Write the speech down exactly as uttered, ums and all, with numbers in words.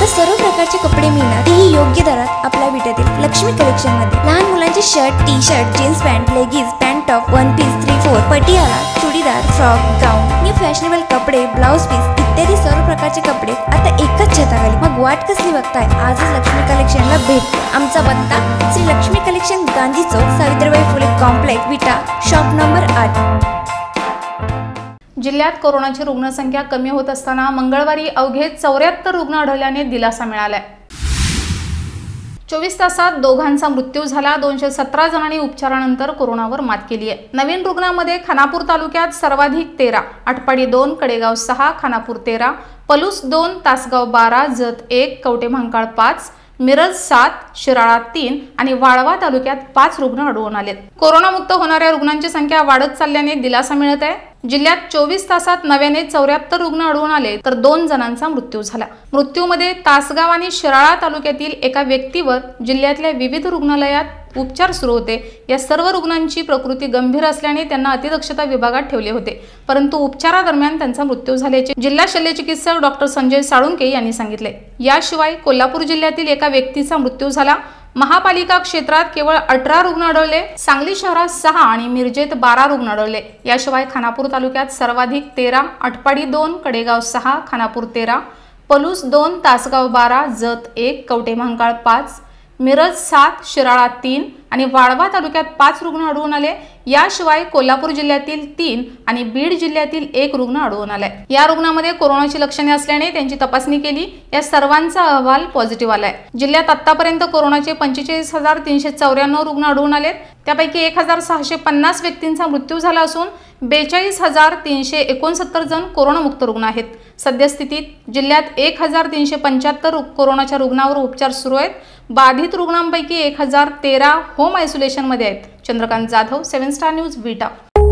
सर्व प्रकारचे कपडे मिळणार, तेही योग्य दरात आपल्या विट्यातील लक्ष्मी कलेक्शन मध्ये। लहान मुलांचे shirt, T shirt, jeans pant, leggings, pant top, one piece, three four, Patiala, churidar, frock, gown, new fashionable कपडे, ब्लाउज पीस इत्यादी सर्व प्रकारचे कपडे आता एकाच छताखाली। मग वाट कसली बघताय, आजच लक्ष्मी कलेक्शनला भेट द्या। आमचा पत्ता Shri Lakshmi collection, Gandhi Chowk, Savitribai Phule complex, Vita, shop number आठ। जिल्ह्यात कोरोनाची रुग्णसंख्या कमी होत असताना मंगळवारी अवघे चौऱ्याहत्तर रुग्ण आढळल्याने दिलासा मिळालाय। चोवीस तासात दोघांचा मृत्यू झाला। दोनशे सतरा जणांनी उपचारानंतर कोरोनावर मात केली आहे। नवीन रुग्णांमध्ये खानापूर तालुक्यात सर्वाधिक तेरा, आटपाडी दोन, कडेगाव सहा, खानापूर तेरा, पलूस दोन, तासगाव बारा, जत एक, कवटे महांकाळ पाच, मिरज सात, शिराळा तीन आणि वाळवा तालुक्यात पाच रुग्ण आढळून आलेत। कोरोनामुक्त होणाऱ्या रुग्णांची संख्या वाढत चालल्याने दिलासा मिळत आहे। जिल्ह्यात चोवीस तासात नव्याने चौऱ्याहत्तर रुग्ण आढळून आले तर दोन जणांचा मृत्यू झाला। मृत्यूमध्ये तासगाव आणि शिराळा तालुक्यातील एका व्यक्तीवर जिल्ह्यातल्या विविध रुग्णालयात उपचार सुरू होते। या सर्व रुग्णांची प्रकृती गंभीर असल्याने त्यांना अतिदक्षता विभागात ठेवले होते, परंतु उपचारादरम्यान त्यांचा मृत्यू झाल्याचे जिल्हा शल्य चिकित्सक डॉक्टर संजय साळुंके यांनी सांगितले। याशिवाय कोल्हापूर जिल्ह्यातील एका व्यक्तीचा मृत्यू झाला। महापालिका क्षेत्रात केवळ अठरा रुग्ण आढळले। सांगली शहरात सहा आणि मिरजेत बारा रुग्ण आढळले। याशिवाय खानापूर तालुक्यात सर्वाधिक तेरा, आटपाडी दोन, कडेगाव सहा, खानापूर तेरा, पलूस दोन, तासगाव बारा, जत एक, कवटे महांकाळ पाच, मिरज सात, शिराळा तीन आणि वाळवा तालुक्यात पाच रुग्ण आढळून आले। याशिवाय कोल्हापूर जिल्ह्यातील तीन आणि बीड जिल्ह्यातील एक रुग्ण आढळून आलाय। या रुग्णामध्ये कोरोनाची लक्षणे असल्याने त्यांची तपासणी केली। या सर्वांचा अहवाल पॉझिटिव्ह आलाय। जिल्ह्यात आतापर्यंत कोरोनाचे पंचेचाळीस हजार तीनशे चौऱ्याण्णव रुग्ण आढळून आलेत। त्यापैकी एक हजार सहाशे पन्नास व्यक्तींचा मृत्यू झाला असून बेचाळीस हजार तीनशे एकोणसत्तर जण कोरोनामुक्त रुग्ण आहेत। सद्यस्थितीत जिल्ह्यात एक हजार तीनशे पंच्याहत्तर कोरोनाच्या रुग्णांवर उपचार सुरू आहेत। बाधित रुग्णांपैकी एक हजार तेरा होम आयसोलेशन मध्ये आहेत। Chandrakant Jadhav, seven star news, विटा।